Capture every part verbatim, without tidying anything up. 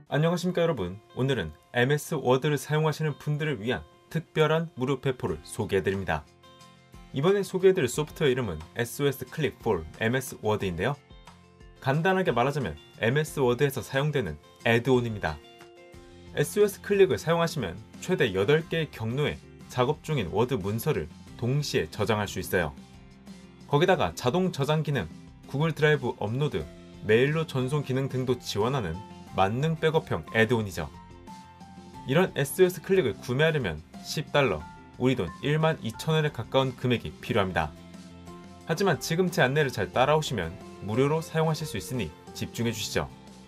안녕하십니까 여러분. 오늘은 엠에스 워드를 사용하시는 분들을 위한 특별한 무료 배포를 소개해드립니다. 이번에 소개해드릴 소프트웨어 이름은 에스오에스 클릭 for 엠에스 워드인데요. 간단하게 말하자면 엠에스 워드에서 사용되는 애드온입니다. 에스오에스 클릭을 사용하시면 최대 여덟 개의 경로에 작업 중인 워드 문서를 동시에 저장할 수 있어요. 거기다가 자동 저장 기능, 구글 드라이브 업로드, 메일로 전송 기능 등도 지원하는 만능 백업형 애드온이죠. 이런 에스오에스 클릭을 구매하려면 십 달러, 우리 돈 일만 이천 원에 가까운 금액이 필요합니다. 하지만 지금 제 안내를 잘 따라오시면 무료로 사용하실 수 있으니 집중해 주시죠.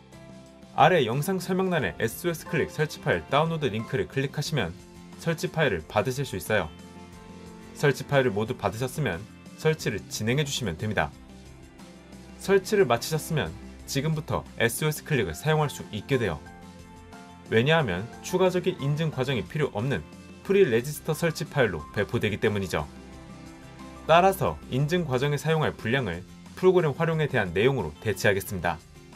아래 영상 설명란에 에스오에스 클릭 설치 파일 다운로드 링크를 클릭하시면 설치 파일을 받으실 수 있어요. 설치 파일을 모두 받으셨으면 설치를 진행해 주시면 됩니다. 설치를 마치셨으면 지금부터 에스오에스 클릭을 사용할 수 있게 돼요. 왜냐하면 추가적인 인증 과정이 필요 없는 프리 레지스터 설치 파일로 배포되기 때문이죠. 따라서 인증 과정에 사용할 분량을 프로그램 활용에 대한 내용으로 대체하겠습니다.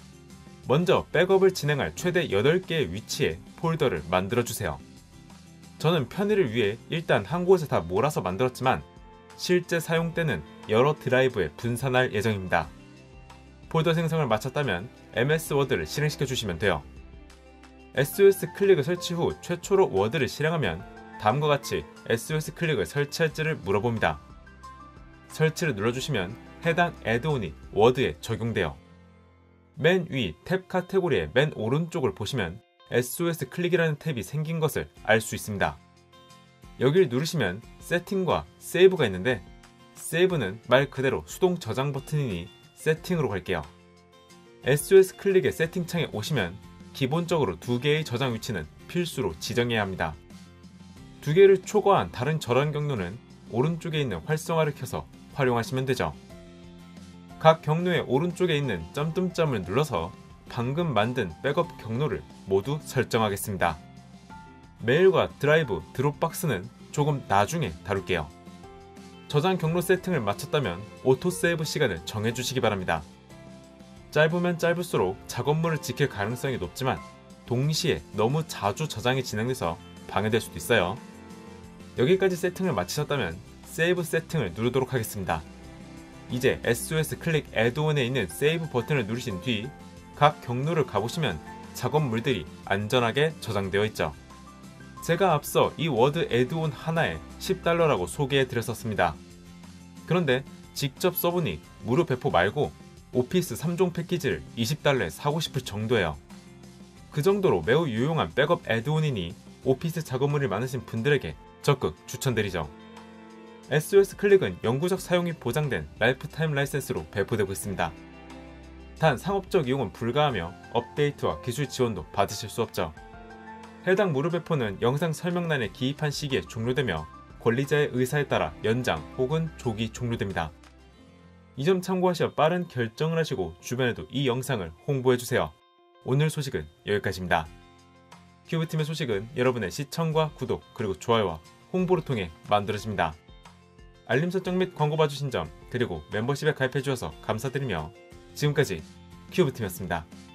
먼저 백업을 진행할 최대 여덟 개의 위치에 폴더를 만들어주세요. 저는 편의를 위해 일단 한 곳에 다 몰아서 만들었지만 실제 사용 때는 여러 드라이브에 분산할 예정입니다. 폴더 생성을 마쳤다면 엠에스 워드를 실행시켜 주시면 돼요. 에스오에스 클릭을 설치 후 최초로 워드를 실행하면 다음과 같이 에스오에스 클릭을 설치할지를 물어봅니다. 설치를 눌러주시면 해당 애드온이 워드에 적용돼요. 맨 위 탭 카테고리의 맨 오른쪽을 보시면 에스오에스 클릭이라는 탭이 생긴 것을 알 수 있습니다. 여기를 누르시면 세팅과 세이브가 있는데 세이브는 말 그대로 수동 저장 버튼이니 세팅으로 갈게요. 에스오에스 클릭의 세팅창에 오시면 기본적으로 두 개의 저장 위치는 필수로 지정해야 합니다. 두 개를 초과한 다른 저장 경로는 오른쪽에 있는 활성화를 켜서 활용하시면 되죠. 각 경로의 오른쪽에 있는 점점점을 눌러서 방금 만든 백업 경로를 모두 설정하겠습니다. 메일과 드라이브, 드롭박스는 조금 나중에 다룰게요. 저장 경로 세팅을 마쳤다면 오토 세이브 시간을 정해주시기 바랍니다. 짧으면 짧을수록 작업물을 지킬 가능성이 높지만 동시에 너무 자주 저장이 진행돼서 방해될 수도 있어요. 여기까지 세팅을 마치셨다면 세이브 세팅을 누르도록 하겠습니다. 이제 에스오에스 클릭 애드온에 있는 세이브 버튼을 누르신 뒤 각 경로를 가보시면 작업물들이 안전하게 저장되어 있죠. 제가 앞서 이 워드 애드온 하나에 십 달러라고 소개해 드렸었습니다. 그런데 직접 써보니 무료 배포 말고 오피스 삼 종 패키지를 이십 달러에 사고 싶을 정도예요. 그 정도로 매우 유용한 백업 애드온이니 오피스 작업물이 많으신 분들에게 적극 추천드리죠. 에스오에스 클릭은 영구적 사용이 보장된 라이프타임 라이센스로 배포되고 있습니다. 단 상업적 이용은 불가하며 업데이트와 기술 지원도 받으실 수 없죠. 해당 무료 배포는 영상 설명란에 기입한 시기에 종료되며 권리자의 의사에 따라 연장 혹은 조기 종료됩니다. 이 점 참고하시어 빠른 결정을 하시고 주변에도 이 영상을 홍보해주세요. 오늘 소식은 여기까지입니다. 큐브팀의 소식은 여러분의 시청과 구독 그리고 좋아요와 홍보를 통해 만들어집니다. 알림 설정 및 광고 봐주신 점 그리고 멤버십에 가입해주셔서 감사드리며 지금까지 큐브팀이었습니다.